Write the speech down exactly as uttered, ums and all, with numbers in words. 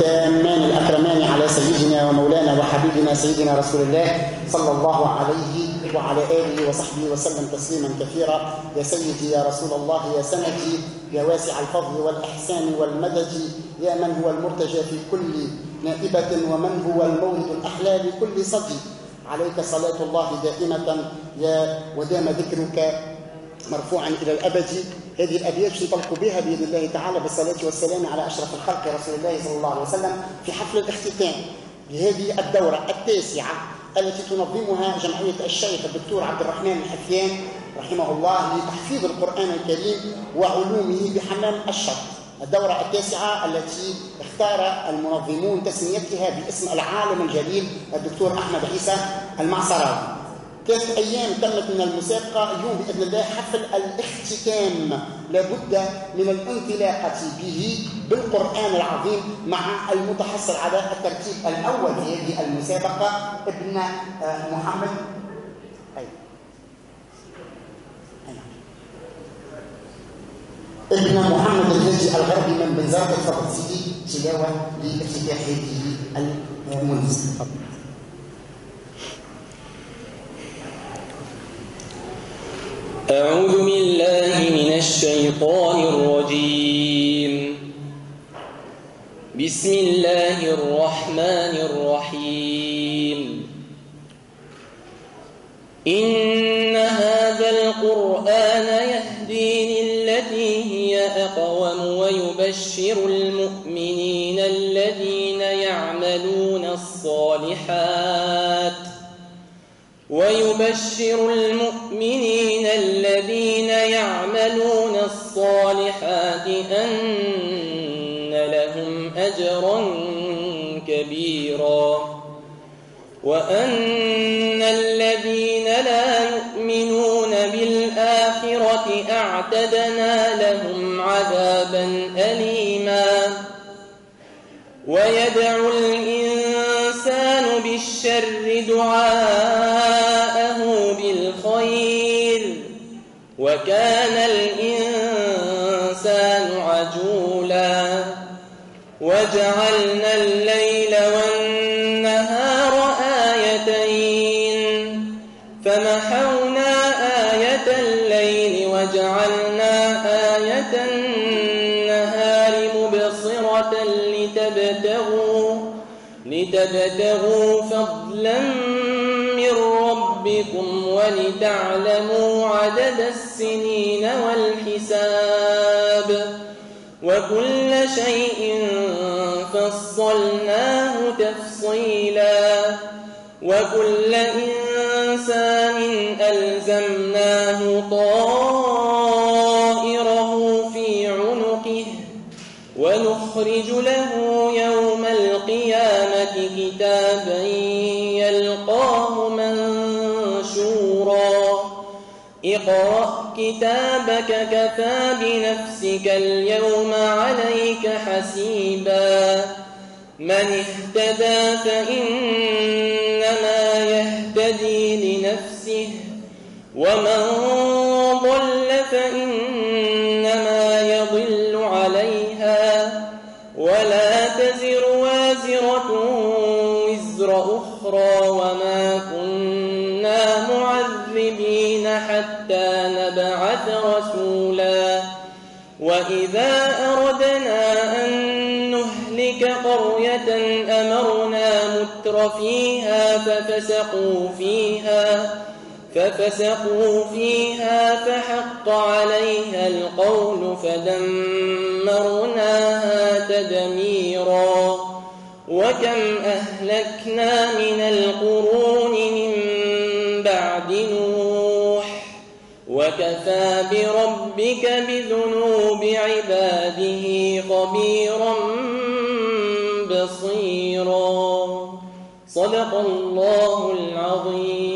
التامان الأكرمان على سيدنا ومولانا وحبيبنا سيدنا رسول الله صلى الله عليه وعلى آله وصحبه وسلم تسليما كثيرا. يا سيدي يا رسول الله يا سندي يا واسع الفضل والإحسان والمدد، يا من هو المرتجى في كل نائبة ومن هو المورد الأحلى لكل صدي، عليك صلاة الله دائمة يا ودام ذكرك مرفوعا إلى الأبد. هذه الأبيات نطلق بها بإذن الله تعالى بالصلاة والسلام على أشرف الخلق رسول الله صلى الله عليه وسلم في حفل الاختتام لهذه الدورة التاسعة التي تنظمها جمعية الشيخ الدكتور عبد الرحمن الحفيان رحمه الله لتحفيظ القرآن الكريم وعلومه بحمام الشط. الدورة التاسعة التي اختار المنظمون تسميتها باسم العالم الجليل الدكتور أحمد عيسى المعصراوي. ثلاث أيام تمت من المسابقة، اليوم بإذن الله حفل الاختتام، لابد من الانطلاقة به بالقرآن العظيم مع المتحصل على الترتيب الأول في هذه المسابقة ابن محمد أي. ابن محمد الهادي الغربي من بنزرت. تفضل سيدي تلاوة لافتتاح هذه المناسبة. أعوذ بالله من الشيطان الرجيم. بسم الله الرحمن الرحيم. إن هذا القرآن يهدي للتي هي أقوم ويبشر المؤمنين الذين يعملون الصالحات ويبشر المؤمنين الذين يعملون الصالحات أن لهم أجرا كبيرا، وأن الذين لا يؤمنون بالآخرة أعتدنا لهم عذابا أليما. ويدعو الإنسان بالشر دعاءه بالخير، وكان الإنسان عجولا. وجعلنا الليل والنهار آيتين فمحونا آية الليل وجعلنا آية النهار مبصرة لتبتغوا لتبتغوا فضلا من ربكم ولتعلموا عدد السنين والحساب، وكل شيء فصلناه تفصيلا. وكل إنسان ألزمناه طائره في عنقه ونخرج له يوم القيامة كتابا يلقاه منشورا. اقرأ كتابك كفى بنفسك اليوم عليك حسيبا. من اهتدى فإنما يهتدي لنفسه، ومن ضل فإنما يضل عليها، ولا تزر وازرة وزر أخرى، وما كنا معذبين حتى نبعث رسولا. وإذا أردنا أن نهلك قرية أمرنا متر فيها ففسقوا فيها ففسقوا فيها فحق عليها القول فدمرناها تدميرا. وكم أهلكنا من القرون من بعد نوح، وكفى بربك بذنوب عباده خبيرا بصيرا. صدق الله العظيم.